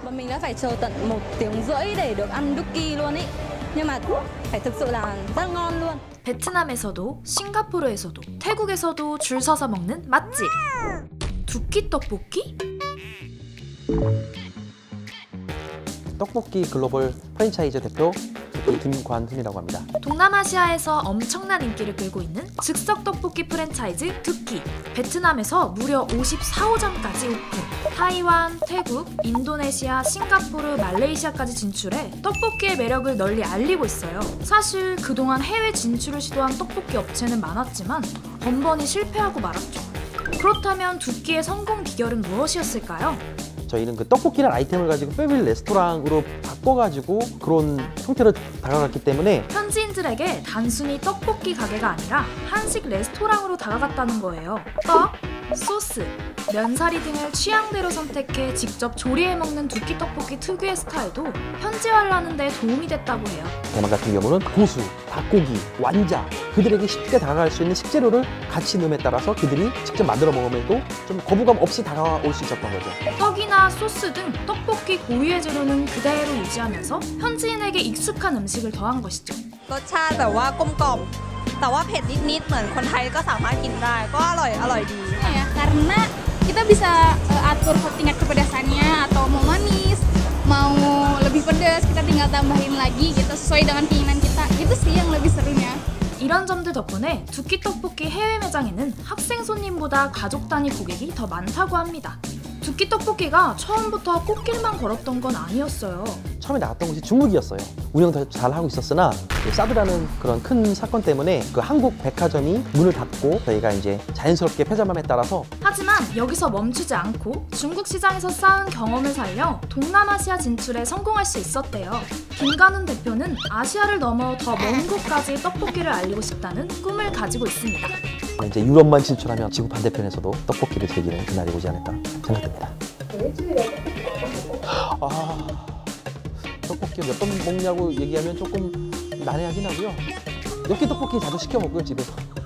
Bọn mình đã phải chờ tận 1tiếng rưỡi để được ăn Duki luôn ý. Nhưng mà phải thực sự là rất ngon luôn. 베트남에서도 싱가포르에서도 태국에서도 줄 서서 먹는 맛집. 두끼 떡볶이? 떡볶이 글로벌 프랜차이즈 대표 김관훈이라고 합니다. 동남아시아에서 엄청난 인기를 끌고 있는 즉석 떡볶이 프랜차이즈 두끼. 베트남에서 무려 54호점까지 오픈. 타이완, 태국, 인도네시아, 싱가포르, 말레이시아까지 진출해 떡볶이의 매력을 널리 알리고 있어요. 사실 그동안 해외 진출을 시도한 떡볶이 업체는 많았지만 번번이 실패하고 말았죠. 그렇다면 두끼의 성공 비결은 무엇이었을까요? 저희는 그 떡볶이라는 아이템을 가지고 패밀리 레스토랑으로 바꿔가지고 그런 형태로 다가갔기 때문에 현지인들에게 단순히 떡볶이 가게가 아니라 한식 레스토랑으로 다가갔다는 거예요. 떡, 소스, 면사리 등을 취향대로 선택해 직접 조리해 먹는 두끼 떡볶이 특유의 스타일도 현지화를 하는 데 도움이 됐다고 해요. 대만 같은 경우는 고수, 닭고기, 완자 그들에게 쉽게 다가갈 수 있는 식재료를 같이 넣음에 따라서 그들이 직접 만들어 먹으면도 좀 거부감 없이 다가올 수 있었던 거죠. 떡이나 소스 등 떡볶이 고유의 재료는 그대로 유지하면서 현지인에게 익숙한 음식을 더한 것이죠. รสชาติแบบว่ากลมกล่อมแต่ว่าเผ็ดนิดๆเหมือนคนไทยก็สามารถกินได้ก็อร่อยดี Ya, karena kita bisa atur tingkat kepedasannya atau mau manis, mau lebih pedas kita tinggal tambahin lagi gitu sesuai dengan keinginan kita. Itu sih yang lebih serunya. 이런 점들 덕분에 두끼 떡볶이 해외 매장에는 학생 손님보다 가족 단위 고객이 더 많다고 합니다. 두끼 떡볶이가 처음부터 꽃길만 걸었던 건 아니었어요. 처음에 나왔던 곳이 중국이었어요. 운영도 잘 하고 있었으나 사드라는 그런 큰 사건 때문에 그 한국 백화점이 문을 닫고 저희가 이제 자연스럽게 폐점함에 따라서 하지만 여기서 멈추지 않고 중국 시장에서 쌓은 경험을 살려 동남아시아 진출에 성공할 수 있었대요. 김관훈 대표는 아시아를 넘어 더 먼 곳까지 떡볶이를 알리고 싶다는 꿈을 가지고 있습니다. 이제 유럽만 진출하면 지구 반대편에서도 떡볶이를 즐기는 그날이 오지 않을까 생각됩니다. 떡볶이 몇 번 먹냐고 얘기하면 조금 난해하긴 하고요. 엽기 떡볶이 자주 시켜 먹고요, 집에서.